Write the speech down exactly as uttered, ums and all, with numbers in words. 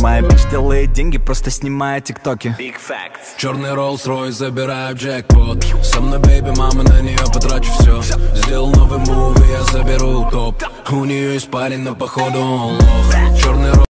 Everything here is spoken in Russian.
Моя бич делает деньги, просто снимая тиктоки. Big facts. Черный Rolls-Royce, забираю джекпот. Со мной бейби, мама, на нее потрачу все. Сделал новый мув, и я заберу топ. У нее есть парень, но походу он лох. Черный